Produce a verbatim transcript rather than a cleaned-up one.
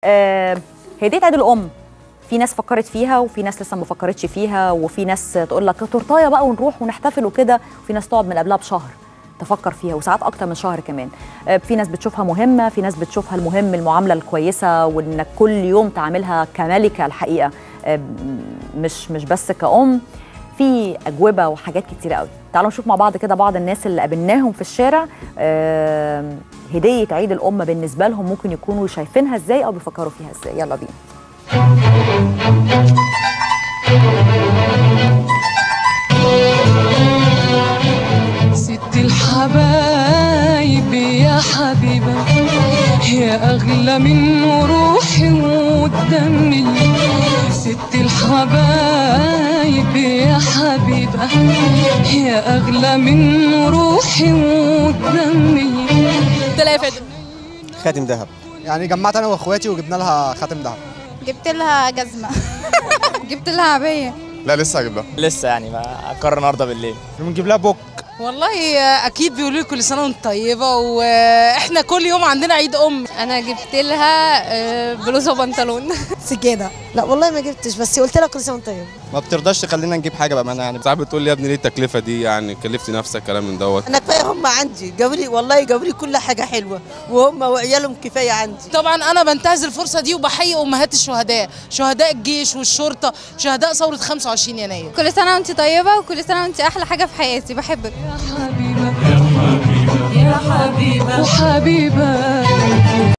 آه هديه عيد الام، في ناس فكرت فيها وفي ناس لسه ما فكرتش فيها، وفي ناس تقول لك تورتايه بقى ونروح ونحتفل وكده، وفي ناس تقعد من قبلها بشهر تفكر فيها، وساعات اكتر من شهر كمان. في ناس بتشوفها مهمه، في ناس بتشوفها المهم المعامله الكويسه، وانك كل يوم تعاملها كملكه الحقيقه، مش مش بس كأم. في اجوبه وحاجات كتيره قوي. تعالوا نشوف مع بعض كده بعض الناس اللي قابلناهم في الشارع هديه عيد الام بالنسبه لهم ممكن يكونوا شايفينها ازاي او بيفكروا فيها ازاي. يلا بينا. ست الحبايب يا حبيبة، يا أغلى من روحي ودمي. ست الحبايب يا حبيبة، يا أغلى من روحي ودمي. طلع يا فاتن خاتم ذهب، يعني جمعت انا واخواتي وجبنا لها خاتم ذهب. جبت لها جزمة. جبت لها عباية. لا لسه هجيب لها، لسه يعني ما اقرر النهارده بالليل. بنجيب لها بوك. والله اكيد بيقولوا لي كل سنه وانت طيبه، واحنا كل يوم عندنا عيد ام. انا جبت لها بلوزه وبنطلون. سجاده. لا والله ما جبتش، بس قلت لها كل سنه وانت طيب. ما بترضاش تخلينا نجيب حاجه بامانه، يعني ساعات بتقول لي يا ابني ليه التكلفه دي، يعني كلفتي نفسك كلام من دوت. انا كفايه هم عندي، جابوا لي والله جابوا لي كل حاجه حلوه، وهم وعيالهم كفايه عندي. طبعا انا بنتهز الفرصه دي وبحيي امهات الشهداء، شهداء الجيش والشرطه، شهداء ثوره خمسة وعشرين يناير. كل سنه وانت طيبه، وكل سنه وانت احلى حاجه في حياتي، بحبك يا حبيبه يا حبيبه وحبيبه.